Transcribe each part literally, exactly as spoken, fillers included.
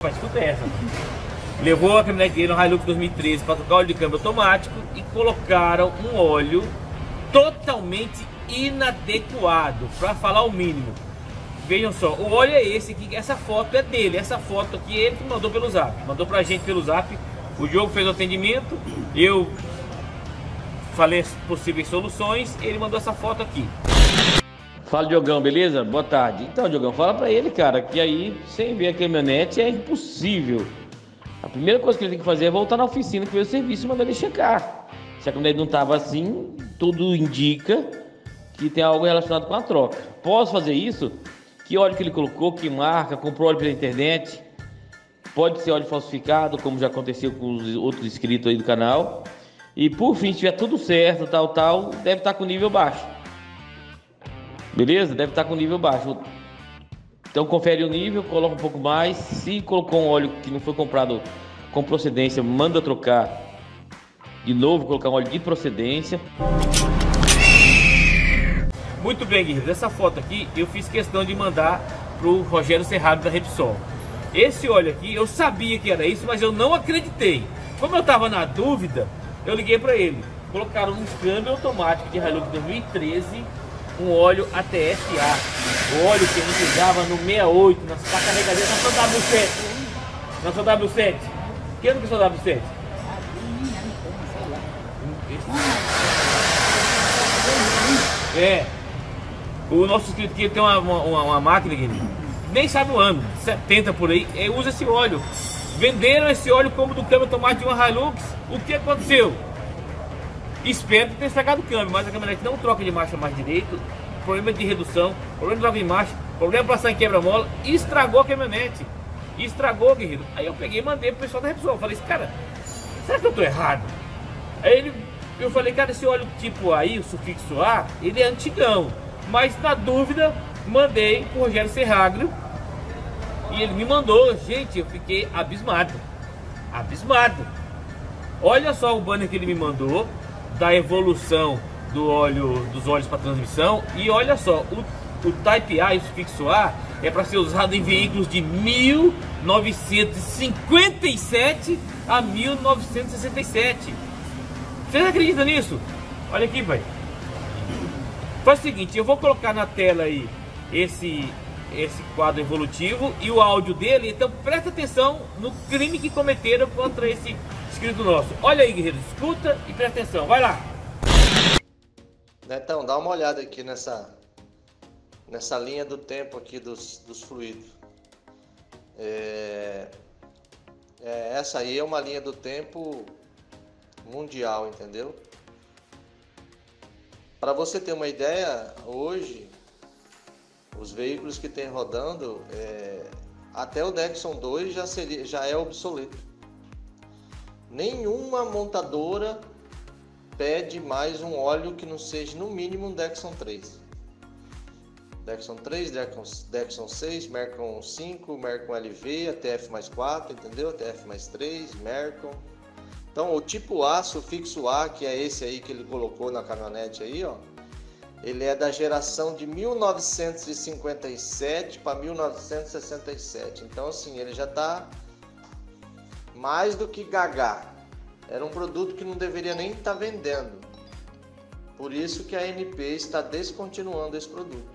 Mas escuta essa. Levou a caminhonete dele no Hilux dois mil e treze para trocar óleo de câmbio automático e colocaram um óleo totalmente inadequado, para falar o mínimo. Vejam só, o óleo é esse aqui, essa foto é dele, essa foto aqui ele que mandou pelo zap, mandou pra gente pelo zap. O Diogo fez o atendimento, eu falei as possíveis soluções, ele mandou essa foto aqui. Fala, Diogão, beleza? Boa tarde. Então, Diogão, fala pra ele, cara, que aí sem ver a caminhonete é impossível. A primeira coisa que ele tem que fazer é voltar na oficina que veio o serviço e mandar ele checar. Se a caminhonete não tava assim, tudo indica que tem algo relacionado com a troca. Posso fazer isso? Que óleo que ele colocou, que marca, comprou óleo pela internet. Pode ser óleo falsificado, como já aconteceu com os outros inscritos aí do canal. E por fim, se tiver tudo certo, tal, tal, deve estar com nível baixo. Beleza? Deve estar com nível baixo. Então confere o nível, coloca um pouco mais. Se colocou um óleo que não foi comprado com procedência, manda trocar de novo, colocar um óleo de procedência. Muito bem, guerreiros, essa foto aqui eu fiz questão de mandar pro Rogério Serrado da Repsol. Esse óleo aqui, eu sabia que era isso, mas eu não acreditei. Como eu tava na dúvida, eu liguei para ele. Colocaram um câmbio automático de Hilux dois mil e treze, um óleo A T F A. O óleo que a gente usava no sessenta e oito, nas carregadeiras, na sua W sete. Na sua W sete. Que ano que é sua W sete? É. O nosso inscrito aqui tem uma, uma, uma máquina que nem sabe o ano, setenta por aí, e usa esse óleo. Venderam esse óleo como do câmbio automático de uma Hilux. O que aconteceu? Espero ter estragado o câmbio, mas a caminhonete não troca de marcha mais direito. Problema de redução, problema de troca de marcha, problema de passar em quebra-mola. Estragou a caminhonete. Estragou, guerreiro. Aí eu peguei e mandei pro pessoal da Repsol. Falei, cara, será que eu tô errado? Aí ele, eu falei, cara, esse óleo tipo aí, o sufixo A, ele é antigão. Mas na dúvida, mandei pro Rogério Serragro. E ele me mandou. Gente, eu fiquei abismado. Abismado. Olha só o banner que ele me mandou da evolução do óleo, dos óleos para transmissão. E olha só, o, o Type A e o sufixo A é para ser usado em veículos de mil novecentos e cinquenta e sete a mil novecentos e sessenta e sete. Vocês acreditam nisso? Olha aqui, pai. Faz o seguinte, eu vou colocar na tela aí esse, esse quadro evolutivo e o áudio dele. Então presta atenção no crime que cometeram contra esse inscrito nosso. Olha aí, guerreiro, escuta e presta atenção, vai lá. Netão, dá uma olhada aqui nessa, nessa linha do tempo aqui dos, dos fluidos. É, é, essa aí é uma linha do tempo mundial, entendeu? Para você ter uma ideia, hoje os veículos que tem rodando, é, até o Dexon dois já, seria, já é obsoleto. Nenhuma montadora pede mais um óleo que não seja no mínimo um Dexon três. Dexon três, Dexon, Dexon seis, Mercon cinco, Mercon L V, A T F mais quatro, entendeu? A T F mais três, Mercon. Então o tipo A, sufixo A, que é esse aí que ele colocou na caminhonete aí, ó. Ele é da geração de mil novecentos e cinquenta e sete para mil novecentos e sessenta e sete. Então assim, ele já está mais do que gagá. Era um produto que não deveria nem estar vendendo. Por isso que a A N P está descontinuando esse produto.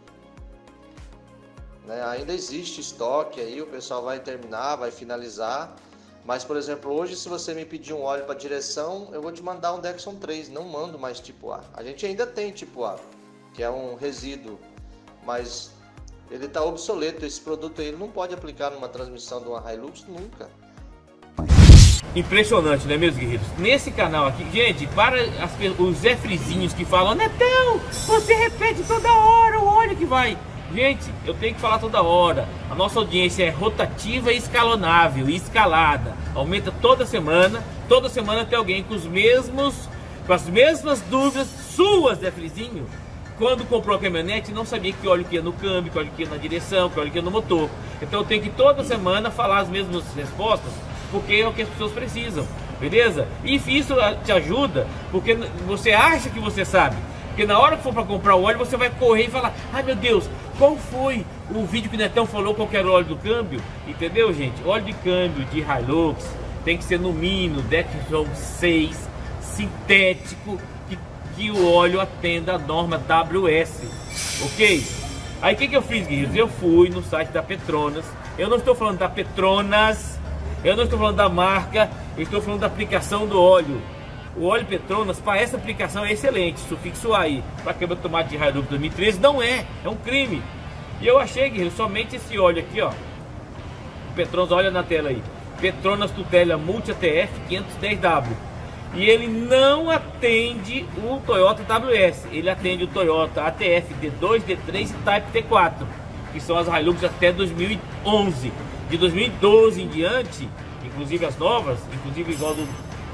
Né? Ainda existe estoque aí, o pessoal vai terminar, vai finalizar. Mas, por exemplo, hoje se você me pedir um óleo para direção, eu vou te mandar um Dexon três, não mando mais tipo A. A gente ainda tem tipo A, que é um resíduo, mas ele está obsoleto. Esse produto aí ele não pode aplicar numa transmissão de uma Hilux nunca. Impressionante, não é mesmo, guerreiros? Nesse canal aqui, gente, para as, os Zé Frizinhos que falam, Netão, você repete toda hora o óleo que vai. Gente, eu tenho que falar toda hora. A nossa audiência é rotativa e escalonável e escalada. Aumenta toda semana. Toda semana tem alguém com os mesmos, com as mesmas dúvidas suas, Zé Frizinho. Quando comprou a caminhonete, não sabia que óleo que ia no câmbio, que óleo que ia na direção, que óleo que ia no motor. Então eu tenho que toda semana falar as mesmas respostas, porque é o que as pessoas precisam, beleza? E isso te ajuda, porque você acha que você sabe. Porque na hora que for para comprar o óleo, você vai correr e falar, ai meu Deus, qual foi o vídeo que o Netão falou qual que era o óleo do câmbio, entendeu, gente? Óleo de câmbio de Hilux tem que ser no mínimo Dexon seis, sintético, que, que o óleo atenda a norma W S, ok? Aí o que, que eu fiz, guerreiros? Eu fui no site da Petronas, eu não estou falando da Petronas, eu não estou falando da marca, eu estou falando da aplicação do óleo. O óleo Petronas, para essa aplicação é excelente, sufixo A aí, para câmbio automático de Hilux dois mil e treze, não é, é um crime. E eu achei, guerreiro, somente esse óleo aqui, ó, Petronas, olha na tela aí, Petronas Tutela Multi A T F quinhentos e dez W, e ele não atende o Toyota W S, ele atende o Toyota A T F D dois, D três e Type T quatro, que são as Hilux até dois mil e onze, de dois mil e doze em diante, inclusive as novas, inclusive igual do,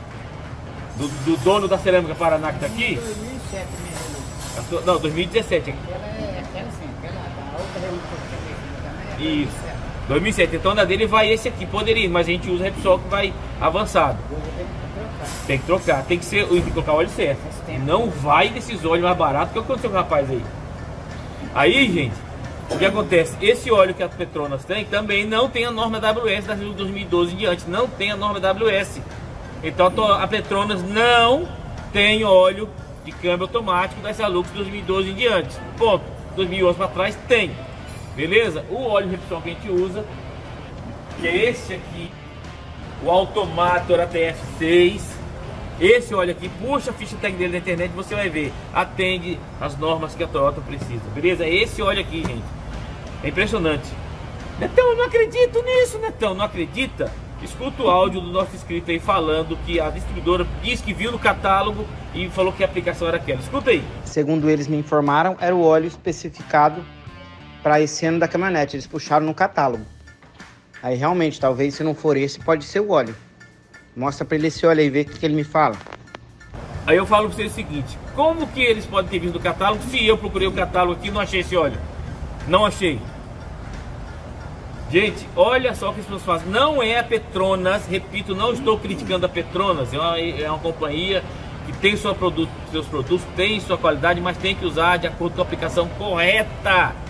do, do dono da Cerâmica Paraná que tá aqui, dois mil e sete mesmo. não, dois mil e dezessete, Ela é aquela assim, aquela da outra Hilux também. isso, dois mil e sete, então na dele vai esse aqui, poderia, mas a gente usa Repsol que vai avançado. Tem que trocar, tem que ser, tem que colocar o óleo certo. Não vai desses óleos mais baratos. O que aconteceu com o rapaz aí? Aí, gente, o que acontece? Esse óleo que a Petronas tem também não tem a norma W S da dois mil e doze em diante. Não tem a norma W S. Então a Petronas não tem óleo de câmbio automático da Hilux dois mil e doze em diante. Ponto. dois mil e onze para trás tem. Beleza? O óleo Repsol que a gente usa, que é esse aqui, o Automator A T F seis. Esse óleo aqui, puxa a ficha técnica dele na internet, você vai ver, atende as normas que a Toyota precisa, beleza? Esse óleo aqui, gente, é impressionante. Netão, eu não acredito nisso, Netão, não acredita? Escuta o áudio do nosso inscrito aí falando que a distribuidora diz que viu no catálogo e falou que a aplicação era aquela. Escuta aí. Segundo eles me informaram, era o óleo especificado para esse ano da caminhonete, eles puxaram no catálogo. Aí realmente, talvez se não for esse, pode ser o óleo. Mostra para ele esse óleo aí, vê o que, que ele me fala. Aí eu falo para vocês o seguinte, como que eles podem ter visto no catálogo se eu procurei o catálogo aqui e não achei esse óleo? Não achei. Gente, olha só o que as pessoas fazem. Não é a Petronas, repito, não estou criticando a Petronas, é uma, é uma companhia que tem sua produto, seus produtos, tem sua qualidade, mas tem que usar de acordo com a aplicação correta.